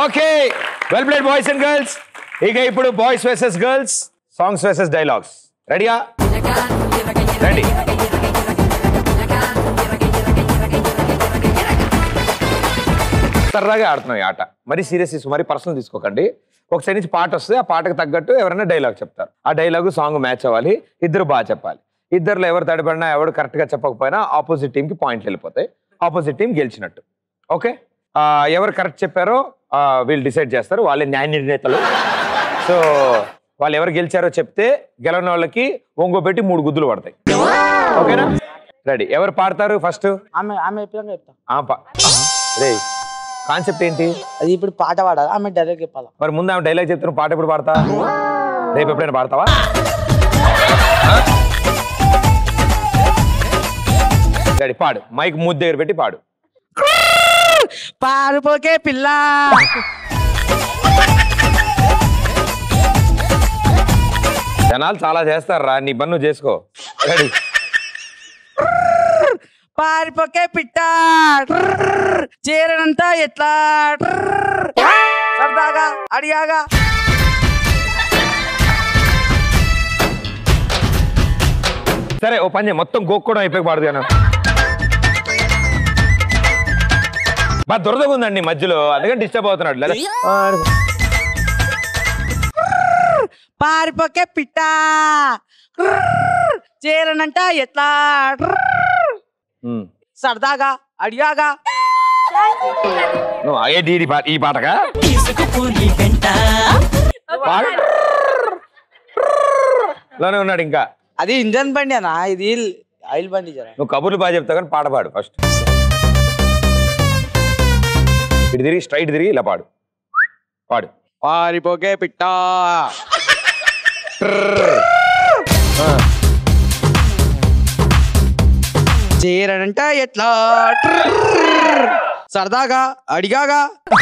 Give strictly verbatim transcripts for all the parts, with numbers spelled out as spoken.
Okay well played boys and girls. ఇక ఇప్పుడు boys versus girls, songs versus dialogues. రెడీయా? Ready. సరదాగా ఆడుతున్నాం ఈ ఆట, మరి సీరియస్ తీసుకో, మరి పర్సనల్ తీసుకోకండి. ఒక సైడ్ నుంచి పాట వస్తుంది, ఆ పాటకు తగ్గట్టు ఎవరైనా డైలాగ్ చెప్తారు. ఆ డైలాగు సాంగ్ మ్యాచ్ అవ్వాలి, ఇద్దరు బాగా చెప్పాలి. ఇద్దరులో ఎవరు తడిపడినా ఎవరు కరెక్ట్గా చెప్పకపోయినా ఆపోజిట్ టీంకి పాయింట్లు వెళ్ళిపోతాయి, ఆపోజిట్ టీం గెలిచినట్టు. ఓకే, ఎవరు కరెక్ట్ చెప్పారో వీళ్ళు డిసైడ్ చేస్తారు, వాళ్ళే న్యాయ నిర్ణేతలు. సో వాళ్ళు ఎవరు గెలిచారో చెప్తే గెలవని వాళ్ళకి ఒంగో పెట్టి మూడు గుద్దులు పడతాయి. ఓకేనా? రెడీ. ఎవరు పాడతారు ఫస్ట్? రే కాన్సెప్ట్ ఏంటి? అది ఇప్పుడు పాట పాడాలి, ఆమె డైలాగ్ చెప్పాలి. మరి ముందు ఆమె డైలాగ్ చెప్తాను, పాట ఎప్పుడు పాడతా? రేపు ఎప్పుడైనా పాడతావా? రెడీ, పాడు. మైక్ మూతి దగ్గర పెట్టి పాడు. పారిపోకే పిల్ల, జనాలు చాలా చేస్తారా, నీ పని నువ్వు చేసుకో. రెడీ. పారిపోకే పిట్ట, చేరనంతా ఎట్లా సరదాగా అడిగాగా. సరే ఓ పని, మొత్తం గోక్కోవడం అయిపోయి పాడుగా. బాగా దురదగా ఉందండి మధ్యలో, అందుకని డిస్టర్బ్ అవుతున్నాడు. పారిపోకే పిట్ట, చేరనంట ఎట్లా సరదాగా అడిగాగా. నువ్వు అయ్యేది ఈ పాటగా లోనే ఉన్నాడు ఇంకా. అది ఇంజన్ బండి అనా, ఇది ఆయిల్ బండి. జరా నువ్వు కబుర్లు బాగా చెప్తావు కానీ పాట పాడు ఫస్ట్. ఇటు తిరిగి స్ట్రైట్ తిరిగి ఇలా పాడు. పాడు. పారిపోకే పిట్ట, చేరనంట ఎట్లా సరదాగా అడిగాగా.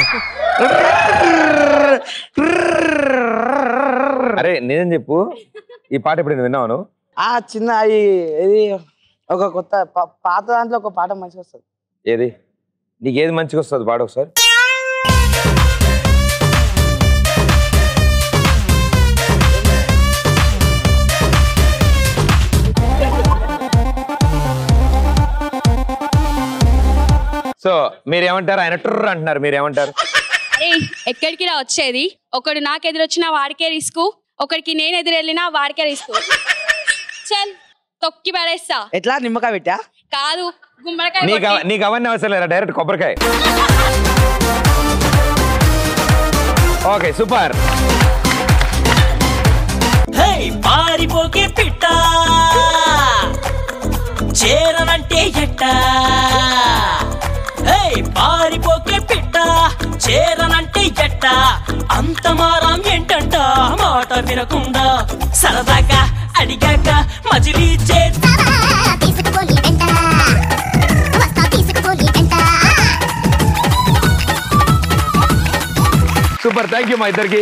అరే నేనేం చెప్పు, ఈ పాట ఇప్పుడు నేను విన్నాను. ఆ చిన్న ఇది ఒక కొత్త పాత దాంట్లో ఒక పాట మంచిగా వస్తుంది. ఏది నీకు ఏది మంచిగా వస్తుంది పాడు ఒకసారి. సో మీరేమంటారు? ఆయన ట్రర్ అంటున్నారు, మీరేమంటారు? ఎక్కడికి రా వచ్చేది? ఒకడు నాకు ఎదురొచ్చినా వాడికే రిస్క్, ఒకడికి నేను ఎదురు వెళ్ళినా వాడికే రిస్క్. చల్ తొక్కి పడేస్తా. ఎట్లా నిమ్మకాయ పెట్టా? కాదు, గుమ్మడికాయ. నీకు అవన్నీ అవసరం లేదా, డైరెక్ట్ కొబ్బరికాయ. Okay super. పారిపోకే పిట్ట, చేరనంటే ఎట్ట. పారిపోకే పిట్ట, చేరనంటే ఎట్ట. అంత మారం ఏంటంట మాట వినకుండా సరదాగా అడిగాక మజిలీ చేస్తా. సూపర్, థ్యాంక్ యూ మా ఇద్దరికి.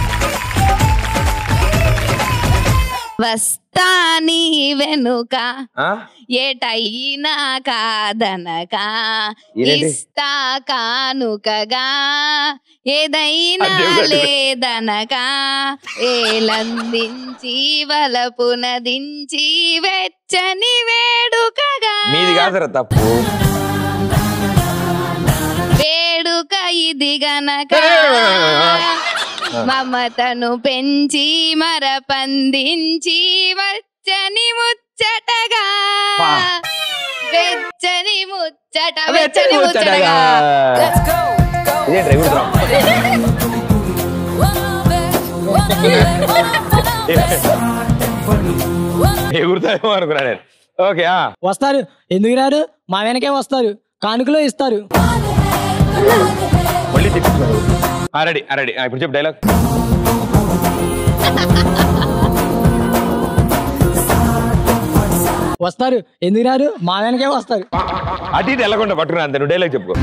వస్తా నీ వెనుక ఏటైనా కాదనక, ఇస్తా కానుకగా ఏదైనా లేదనక. ఏలందించి వలపునదించి వెచ్చని వేడుకగా. మీది కాదురా తప్పు. వేడుక ఇది గనక, మమతను పెంచి మరపందించి వచ్చని ముచ్చటగా. వెచ్చని ముచ్చట, వెచ్చని ముచ్చటగా. ఎగురుతాయేమో అనుకున్నా నేను. ఓకే వస్తారు, ఎందుకు రారు? మా వెనకే వస్తారు, కానుకలో ఇస్తారు. మళ్ళీ రెడీ రెడీ ఇప్పుడు చెప్పు డైలాగ్. వస్తారు, ఎందుకు రారు? మా వెనకే వస్తారు. అటు ఇటు వెళ్ళకుండా పట్టుకున్నా అంతే. నువ్వు డైలాగ్ చెప్పుకో.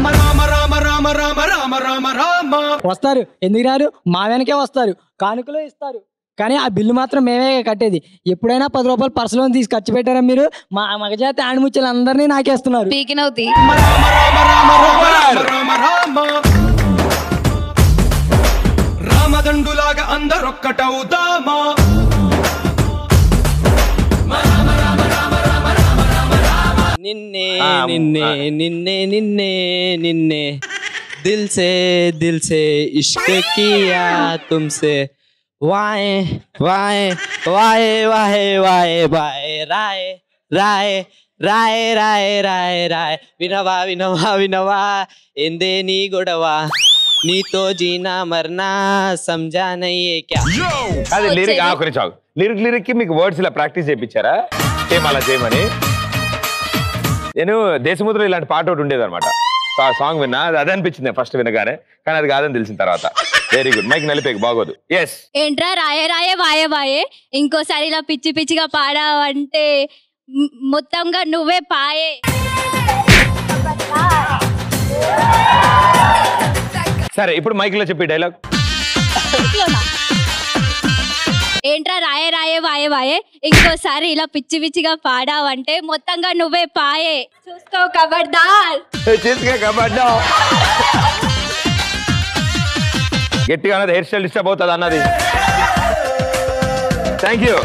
వస్తారు, ఎందుకు రారు? మా వెనకే వస్తారు, కానుకలో ఇస్తారు. కానీ ఆ బిల్లు మాత్రం మేమే కట్టేది. ఎప్పుడైనా పది రూపాయలు పర్సులో తీసి ఖర్చు పెట్టారా మీరు? మా మగజాతి ఆణిముత్యాలు అందరినీ నాకేస్తున్నారు. దండులాగా అందరొక్కటవుదామా నిన్నే నిన్నే నిన్నే నిన్నే నిన్నే దిల్ సే దిల్ సే ఇష్క్ కియా తుమ్సే వాయే వాయే వాయే వాయే వాయే వాయే రాయే రాయే రాయే రాయే రాయే రాయే వినవా వినవా వినవా ఎందే నీ గొడవ నీతో జీనా మర్నా సంజా నయ్యే క్యా. అది లిరిక్ ఆఖరి చావు లిరిక్ లిరిక్ కి మీకు వర్డ్స్ ఇలా ప్రాక్టీస్ చేయించారా సేమ్ అలా చేయమని. నేను దేశముద్రలో ఇలాంటి పాట ఒకటి ఉండేది అనమాట. ఆ సాంగ్ విన్నా అది అదే అనిపించింది ఫస్ట్ వినగానే, కానీ అది కాదని తెలిసిన తర్వాత. Very good. మైక్ నలిపేకి బాగోదు. ఎస్ ఏంట్రా రాయే రాయే వాయే వాయే ఇంకోసారి ఇలా పిచ్చి పిచ్చిగా పాడావంటే మ్- మొత్తంగా నువ్వే పాయే. సరే ఇప్పుడు మైక్ లో చెప్పి డైలాగ్. ఏంట్రా రాయే రాయే వాయే వాయే ఇంకోసారి ఇలా పిచ్చి పిచ్చిగా పాడావంటే మొత్తంగా నువ్వే పాయే. చూసుకో కబడ్దార్. గట్టిగా అన్నది హెయిర్ స్టైల్ డిస్టర్బ్ అవుతుంది అన్నది. Thank you.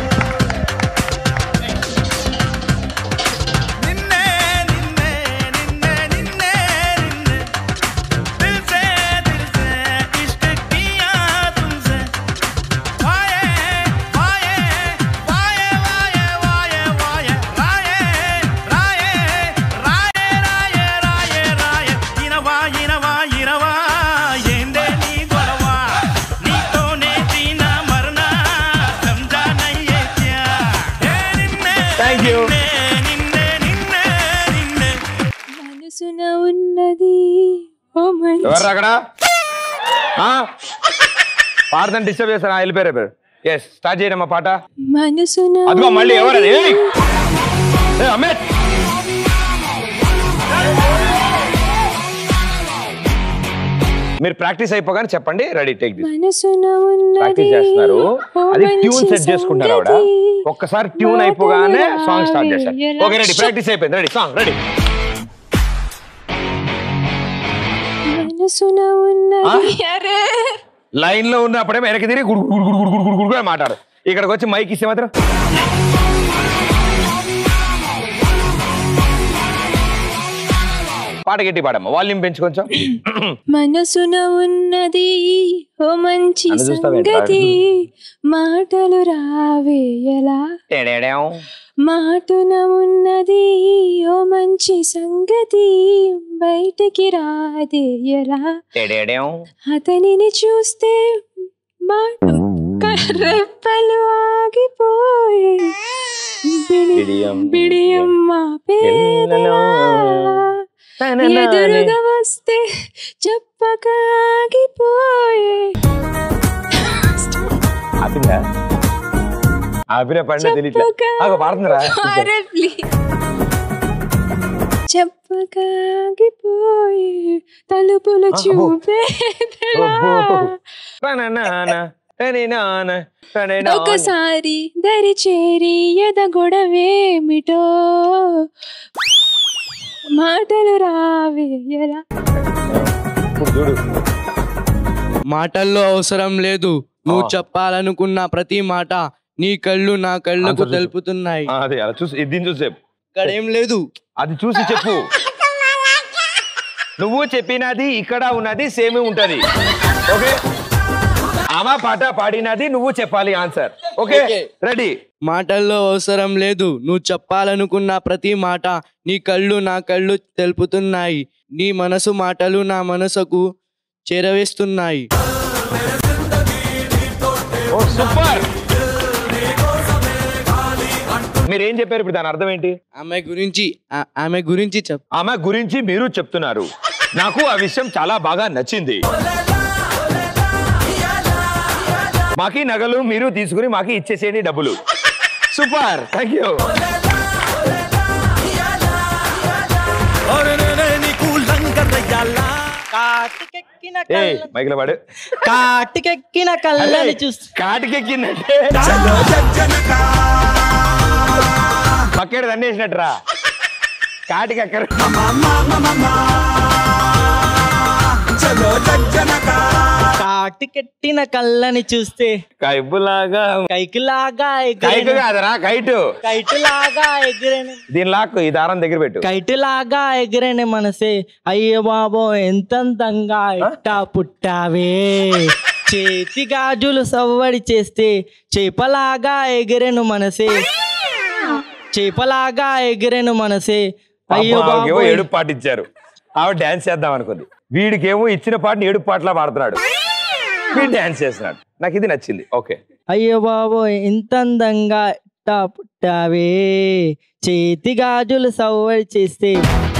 మనసున ఉన్నది ఎవరు అక్కడ పాడదని డిస్టర్బ్ చేస్తారా? వెళ్ళిపోయారు. ఎస్ స్టార్ట్ చేయడమ్మా పాట. మనసున అదిగో మళ్ళీ ఎవరది? అమిత్ మీరు ప్రాక్టీస్ అయిపోగానే చెప్పండి. Ready take this. ప్రాక్టీస్ చేస్తున్నారు, అది ట్యూన్ సెట్ చేసుకుంటారు ఆవిడ. ఒక్కసారి ట్యూన్ అయిపోగానే సాంగ్ స్టార్ట్ చేస్తారు. ఓకే రెడీ, ప్రాక్టీస్ అయిపోయింది. Ready, song ready. లైన్ లో ఉన్నప్పుడేమో వెనక్కి తిరిగి గుడు గుడు గుడు గుడు గుడు గుడు మాట్లాడు. ఇక్కడికి వచ్చి మైక్ ఇస్తే మాత్రం పాట గట్టి పాడమ్మా, వాల్యూమ్ పెంచు కొంచెం. మనసున ఉన్నది ఓ మంచి సంగతి మాటలు రావేయలా. మాటున ఉన్నది ఓ మంచి సంగతి బయటికి రాదేయలా. అతనిని చూస్తే మాట రెప్పలు ఆగిపోయే బిడియం బిడియం మా పేదలా. ఎదురుగా వస్తే చెప్పకాగిపోయే. చెప్పకాగిపోయే తలుపులు చూపే ఒకసారి దరి చేరి ఎదగొడవేమిటో మాటలు రావేయలా. మాటల్లో అవసరం లేదు, నువ్వు చెప్పాలనుకున్న ప్రతి మాట నీ కళ్ళు నా కళ్ళకు తెలుపుతున్నాయి. అదే అలా చూసి దీన్ని చూసి చెప్పు. ఇక్కడ ఏం లేదు, అది చూసి చెప్పు. నువ్వు చెప్పినది ఇక్కడ ఉన్నది సేమ్ ఉంటది. ఓకే, ఆమె పాట పాడినది నువ్వు చెప్పాలి ఆన్సర్. Okay ready. మాటల్లో అవసరం లేదు, నువ్వు చెప్పాలనుకున్న ప్రతి మాట నీ కళ్ళు నా కళ్ళు తెలుపుతున్నాయి. నీ మనసు మాటలు నా మనసుకు చేరవేస్తున్నాయి. సూపర్. మీరేం చెప్పారు ఇప్పుడు? దాని అర్థం ఏంటి? ఆమె గురించి ఆమె గురించి చెప్ ఆమె గురించి మీరు చెప్తున్నారు. నాకు ఆ విషయం చాలా బాగా నచ్చింది. మాకి నగలు మీరు తీసుకుని మాకి ఇచ్చేసేయండి డబ్బులు. Super, thank you. మైకిలో పాడు. కాటికెక్కిన కళ్ళని చూసి కాటికెక్కిందంటే పక్కేడు దండేసినట్రా. కాటికెక్కరు. కాటి కట్టిన కళ్ళని చూస్తే కైపులాగా కైకిలాగా కైకు కాదరా కైటు కైటులాగా ఎగిరేని దీని లాక్కు ఈ దారం దగ్గర పెట్టు కైటులాగా ఎగిరేని మనసే అయ్యో బాబో ఎంతంతంగా ఇట్టా పుట్టావే చేతి గాజులు సవ్వడి చేస్తే చేపలాగా ఎగిరెను మనసే చేపలాగా ఎగిరెను మనసే అయ్యో బాబో ఏడు పాట ఇచ్చారు ఆవిడ డాన్స్ చేద్దాం అనుకుంది వీడికేమో ఇచ్చిన పాటని ఏడు పాటలా పాడుతున్నాడు వీడు డాన్స్ చేస్తున్నాడు నాకు ఇది నచ్చింది ఓకే అయ్యో బాబో ఎంత అందంగా ఇట్టా పుట్టావే చేతి గాజులు సవ్వడి చేస్తే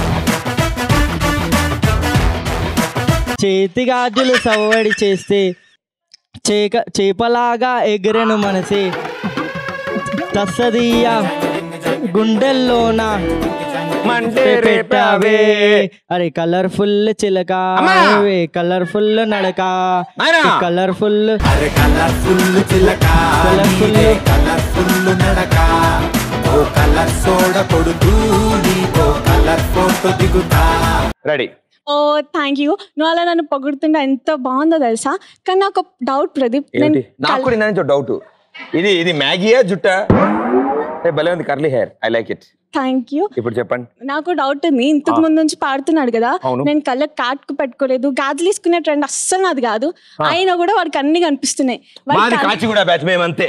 చేతి గాజులు సవ్వడి చేస్తే చేక చేపలాగా ఎగిరెను మనసే తస్సదీయ గుండెల్లోన మంటే రేపావే అరే కలర్ఫుల్ చిలక కలర్ఫుల్ నడక కలర్ఫుల్ కలర్ఫుల్ చిలక కలర్ఫుల్ కలర్ఫుల్ నడక ఓ కలర్ సోడ కొడుతూ నీతో కలర్ ఫోటో దిగుతా రెడీ ఓ థ్యాంక్ యూ నువ్వు అలా నన్ను పొగుడుతుంటే ఎంత బాగుందో తెలుసా కానీ నాకు డౌట్ ప్రదీప్ నేను నాకు కూడా ఇంత డౌట్ ఇది ఇది మ్యాగీయా జుట్టా భలే ఉంది curly hair I like it thank you ఇప్పుడు చెప్పండి నాకు డౌట్ ఉంది ఇంతకు ముందు నుంచి పాడుతున్నాడు కదా నేను కళ్ళకి కాటుకు పెట్టుకోలేదు గాజులు తీసుకునే ట్రెండ్ అస్సలు నాది కాదు అయినా కూడా వాడికి అన్ని కనిపిస్తున్నాయి మాది కాచి కూడా బ్యాచ్ మేము అంతే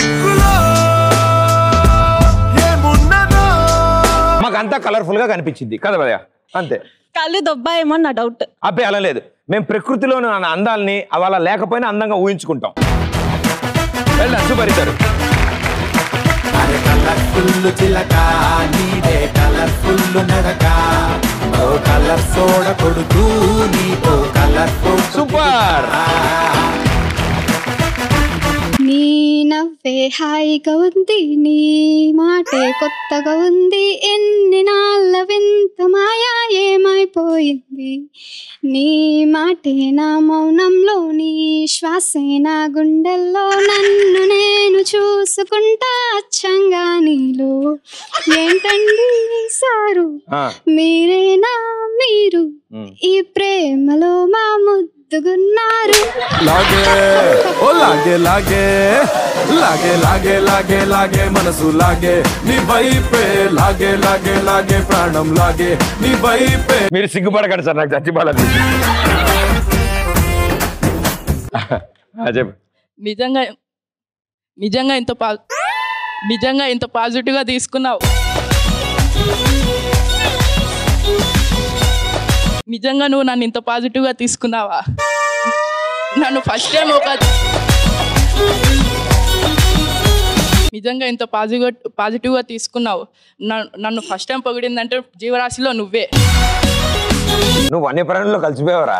మాకు అంతా కలర్ఫుల్ గా కనిపించింది కదా భయ్యా అంతే కళ్ళు దొబ్బాయేమో నా డౌట్ అబ్బాయి అలా లేదు మేము ప్రకృతిలోని అందాలని అలా లేకపోయినా అందంగా ఊహించుకుంటాం వెళ్ళా సూపర్ ఇచ్చారు కలర్ఫుల్ చిలక నీదే కలర్ఫుల్ నడక ఓ కలర్ సోడ కొడుతూ నీతో కలర్ ఫోటో సూపర్ నీ నవ్వే హాయిగా ఉంది నీ మాటే కొత్తగా ఉంది ఎన్ని నాళ్ళ వింత మాయా ఏమైపోయింది నీ మాటే నా మౌనంలో నీ శ్వాసే నా గుండెల్లో నన్ను నేను చూసుకుంటా అచ్చంగా నీలో ఏంటండి సారు మీరేనా మీరు ఈ ప్రేమలో మా ముద్దుగున్నారు లాగే ఓ లాగే లాగే లాగే లాగే లాగే లాగే మనసు లాగే నీ వైపే లాగే లాగే లాగే ప్రాణం లాగే నీ వైపే మీరు సిగ్గుపడకండి సార్ నాకు చచ్చిపోలేదు చెప్పు నిజంగా నిజంగా ఇంత పా నిజంగా ఇంత పాజిటివ్గా తీసుకున్నావు నిజంగా నువ్వు నన్ను ఇంత పాజిటివ్గా తీసుకున్నావా నన్ను ఫస్ట్ టైం ఒక నిజంగా ఇంత పాజిటివ్ పాజిటివ్గా తీసుకున్నావు నన్ను ఫస్ట్ టైం పొగిడిందంటే జీవరాశిలో నువ్వే నువ్వు అన్ని ప్రాణుల్లో కలిసిపోయావరా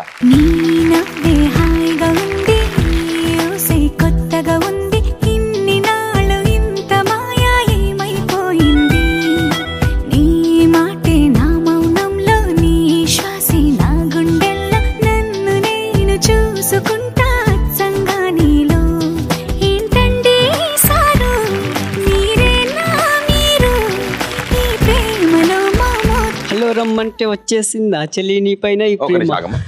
కొత్తగా ఉంది ఇన్ని నాళ్ళు ఇంత మాయా ఏమైపోయింది నీ మాటే నా మౌనంలో నీ శ్వాసే నా గుండెల్లో నన్ను నేను చూసుకుంటా అచ్చంగా నీలో ఏంటండి సారు మీరేనా మీరు ఈ ప్రేమలో మామో హలో రమ్మంటే వచ్చేసిందా చెల్లి నీ పైన ఈ ఒక ప్రేమ నిమిషం ఆగమ్మా.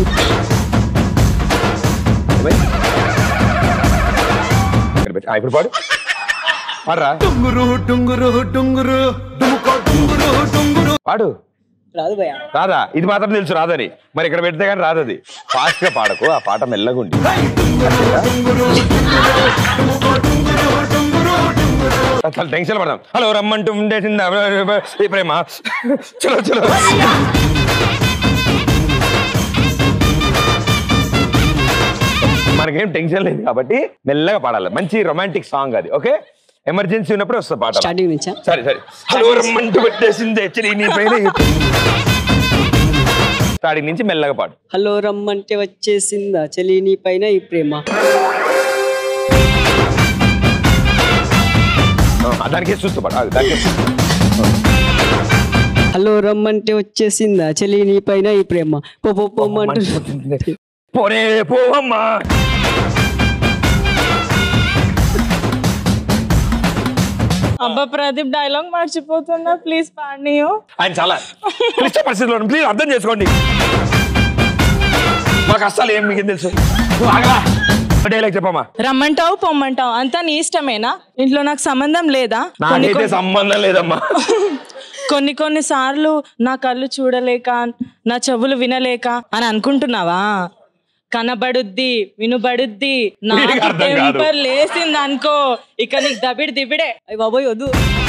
ఆ, ఇప్పుడు పాడు పాడరా టుంగురు టుంగురు టుంగురు డుముకో టుంగురు టుంగురు పాడు రాదు భయ్యా. రాదా? ఇది మాత్రం తెలుసు రాదని. మరి ఇక్కడ పెడితే కానీ రాదది. ఫాస్ట్ గా పాడకు, ఆ పాట మెల్లగా ఉంది. చాలా టెన్షన్ పడదాం. హలో రమ్మంటూ ఉండేసిందా ఈ ప్రేమ, చలో చలో. మనకేం టెన్షన్ లేదు కాబట్టి మెల్లగా పాడాలి. మంచి రొమాంటిక్ సాంగ్ అది. ఓకే, ఎమర్జెన్సీ ఉన్నప్పుడు వస్తుంది పాట. స్టార్టింగ్ నుంచా? సరే సరే. హలో రమ్మంటూ పెట్టేసిందే నీ పైన. స్టార్టింగ్ నుంచి మెల్లగా పాడు. హలో రమ్మంటే వచ్చేసిందా చెలి నీ పైన ఈ ప్రేమ. దానికి చూస్తూ పాడు. దానికి హలో రమ్మంటే వచ్చేసిందా చెలి నీ పైన ఈ ప్రేమ. పో పో పోమంటూ పోనే పోవమ్మా. అబ్బా ప్రదీప్ డైలాగ్ మర్చిపోతున్నా, ప్లీజ్ పాడియో. ఆయన చాలా క్లిష్ట పరిస్థితుల్లో ప్లీజ్ అర్థం చేసుకోండి. మాకు అస్సలు ఏం మీకు తెలుసు డైలాగ్ చెప్పమ్మా. రమ్మంటావు పొమ్మంటావు అంతా నీ ఇష్టమేనా? ఇంట్లో నాకు సంబంధం లేదా? నాకైతే సంబంధం లేదమ్మా. కొన్ని కొన్ని సార్లు నా కళ్ళు చూడలేక నా చెవులు వినలేక అని అనుకుంటున్నావా? కనబడుద్ది వినుబడుద్ది నాకు టెంపర్ లేసింది అనుకో ఇక నీకు దబిడి దిబిడే. అయ్య బాబోయ్ వద్దు.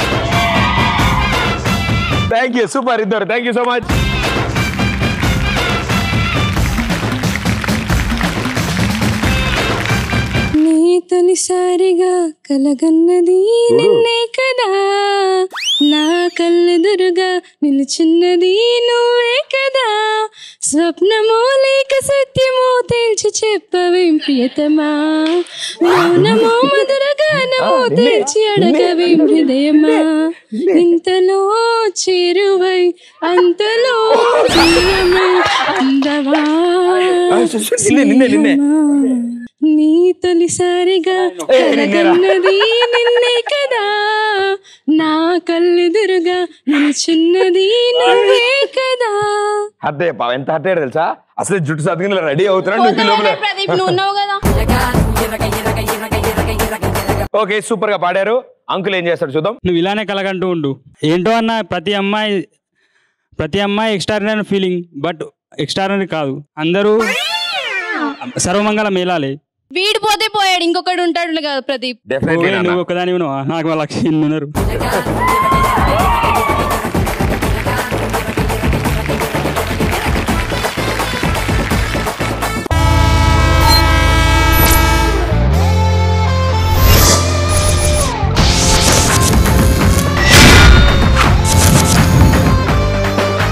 థ్యాంక్ యూ సూపర్ ఇద్దరు. Thank you so much. నీ తొలిసారిగా కలగన్నది నిన్నే కదా, నా కళ్ళెదురుగా నిలుచున్నది నువ్వే కదా, స్వప్నమో లేక సత్యమో తేల్చి చెప్పవేం ప్రియతమా, మౌనమో మధురగానమో తేల్చి అడగవేం హృదయమా, ఇంతలో చేరువై అంతలో దూరమై అందవా నీ తొలిసారిగా కలగన్నది నిన్నే కదా, నా కళ్ళెదురుగా నిల్చున్నది నువ్వే కదా. అదే ఎంత హర్ట్ తెలుసా? అసలు జుట్టు సతికిన రెడీ అవుతున్నాడు. ఓకే సూపర్ గా పాడారు. అంకుల్ ఏం చేస్తాడు చూద్దాం. నువ్వు ఇలానే కలగంటూ ఉండు. ఏంటో అన్న ప్రతి అమ్మాయి ప్రతి అమ్మాయి ఎక్స్ట్రాడినరీ ఫీలింగ్, బట్ ఎక్స్ట్రాడినరీ కాదు. అందరూ సర్వమంగళ మేలాలి. వీడు పోతే పోయాడు, ఇంకొకటి ఉంటాడు కదా ప్రదీప్. నువ్వు ఒకదాని నాకు లక్ష ఉన్నారు.